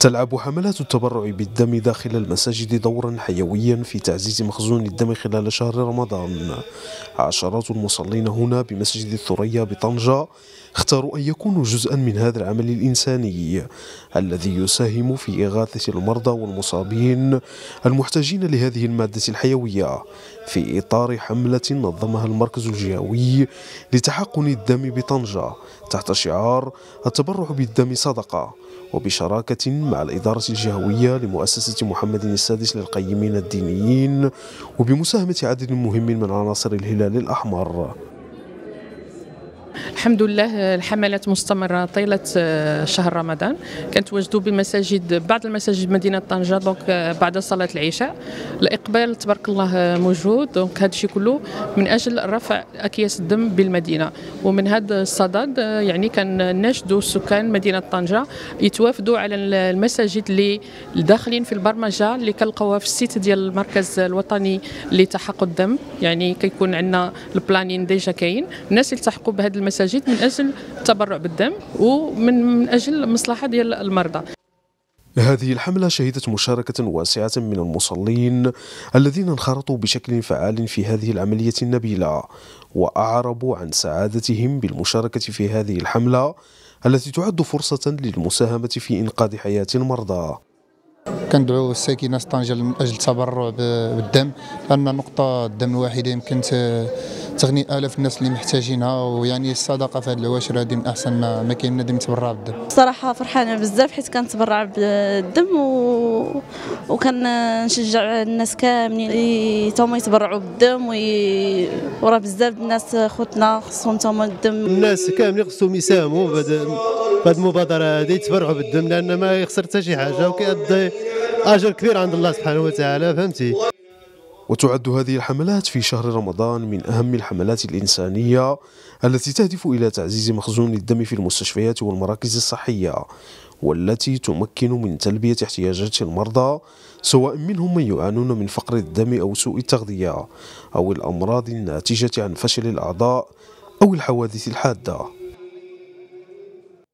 تلعب حملات التبرع بالدم داخل المساجد دورا حيويا في تعزيز مخزون الدم خلال شهر رمضان. عشرات المصلين هنا بمسجد الثريا بطنجة اختاروا أن يكونوا جزءا من هذا العمل الإنساني الذي يساهم في إغاثة المرضى والمصابين المحتاجين لهذه المادة الحيوية في إطار حملة نظمها المركز الجهوي لتحقن الدم بطنجة تحت شعار التبرع بالدم صدقة، وبشراكة مع الإدارة الجهوية لمؤسسة محمد السادس للقيمين الدينيين، وبمساهمة عدد مهم من عناصر الهلال الأحمر. الحمد لله الحملات مستمرة طيلة شهر رمضان. كنتواجدوا بمساجد بعض المساجد مدينة طنجة بعد صلاة العشاء. الإقبال تبارك الله موجود، هذا الشيء كله من أجل رفع أكياس الدم بالمدينة. ومن هذا الصدد يعني كنناشدوا سكان مدينة طنجة يتوافدوا على المساجد اللي داخلين في البرمجة اللي كنلقاوها في السيت ديال المركز الوطني لتحقن الدم. يعني كيكون عندنا البلانين ديجا كاين، الناس يلتحقوا بهذه المساجد من أجل التبرع بالدم ومن أجل المصلحة ديال المرضى. هذه الحملة شهدت مشاركة واسعة من المصلين الذين انخرطوا بشكل فعال في هذه العملية النبيلة، وأعربوا عن سعادتهم بالمشاركة في هذه الحملة التي تعد فرصة للمساهمة في إنقاذ حياة المرضى. كندعو الساكنة طنجة من أجل التبرع بالدم، لأن نقطة الدم الواحدة يمكن تغني آلاف الناس اللي محتاجينها، ويعني الصدقة في هذه العواشر هذه من أحسن ما كاين بنادم يتبرع بالدم. صراحة فرحانة بزاف حيت كنتبرع بالدم وكنشجع الناس كاملين تما يتبرعوا بالدم وراه بزاف الناس خوتنا خصهم تما الدم. الناس كاملين خصهم يساهموا في هذه المبادرة هذه، يتبرعوا بالدم لأن ما يخسر حتى شي حاجة وكيأدي أجر كبير عند الله سبحانه وتعالى، فهمتي؟ وتعد هذه الحملات في شهر رمضان من أهم الحملات الإنسانية التي تهدف إلى تعزيز مخزون الدم في المستشفيات والمراكز الصحية، والتي تمكن من تلبية احتياجات المرضى، سواء منهم من يعانون من فقر الدم أو سوء التغذية أو الأمراض الناتجة عن فشل الأعضاء أو الحوادث الحادة.